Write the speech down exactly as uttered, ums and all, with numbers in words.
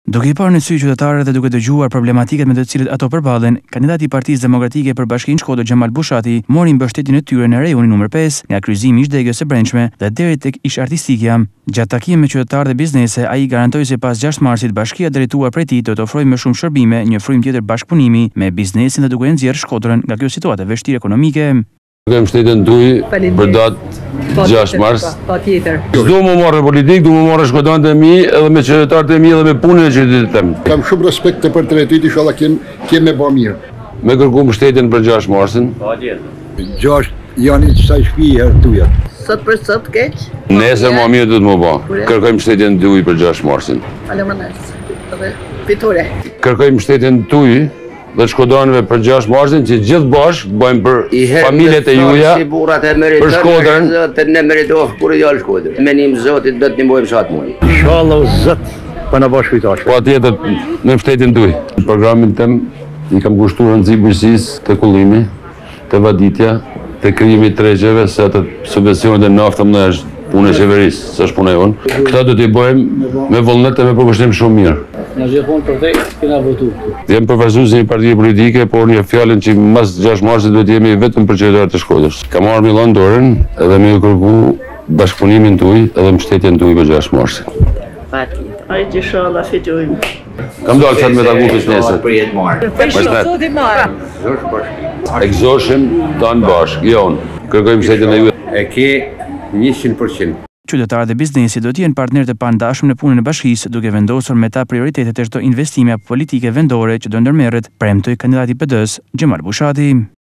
Duke i parë në sy qytetarët dhe duke dëgjuar problematikat me të cilët ato përballen, kandidati i Partisë Demokratike për Bashkinë Shkodër Xhamal Bushati mori mbështetjen e tyre në rejoni numër pesë, nga kryqëzimi i Zhdegës së Brendshme dhe deri tek ish artistikja. Gjatë takimit me qytetarë dhe biznese, ai garantoi se pas gjashtë marsit bashkia drejtuar prej tij do të ofrojë më shumë shërbime, një frym tjetër bashkëpunimi me biznesin dhe duke e nxjerrë Shkodrën nga kjo situatë e vështirë ekonomike. Kem shtetin tuj për datë gjashtë mars. S'do më marrë politikë, du më marrë shkodanët e mi edhe me qytetarët e mi edhe me punën e qytetit tem. Kam shumë respekt për tretiti, inshallah kem me bë mirë. Me kërku mbështetjen për gjashtë marsin. Gjashtë janë sa shtëpi herë tuja. Sot për sot keq? Nesër më mirë do të më bë. Kërkoj mbështetjen tuj për gjashtë marsin. Faleminderit. Fitore. Kërkoj mbështetjen tuj dhe shkodanëve për gjashtë marsin që gjithë bashkë bëjmë për familjet e juja, për Shkodrën. Zotën ne meritoh kur i djalë Shkodrën. Menim Zotit do të ndihmojmë sa të mund. Inshallah Zot pa na bash kujtash. Po atjetër në mbështetjen tuj. Programin tem i kam kushtuar rëndësi bujqësisë, te kullimi, te vaditja, te krijimi i tregjeve, se ato subvencionet e naftës më është punë e qeverisë, s'është punë e jonë. Këta do t'i bëjmë me vullnet e me përkushtim shumë mirë. Në gjithmonë për te, kena votu. Jem përfaqësues i një partie politike, por një fjalën që mas gjashtë marsit do të jemi vetëm për qytetarët e Shkodrës. Kam marrë Millan dorën edhe më kërku bashkëpunimin tuaj edhe mbështetjen tuaj për gjashtë marsit. Patjetër. Hajde inshallah fitojmë. Kam dalë çat me taku nesër. Për jetë marrë. Zoti marr. Egzoshim tan bashk. Jo, kërkoj mbështetjen e juaj. E ke njëqind përqind. Qytetarët e biznesit do të jenë partnerë të pandashëm në punën e bashkisë, duke vendosur me ta prioritetet e çdo investime apo politike vendore që do ndërmerret, premtoi kandidati i P D-s Xhamal Bushati.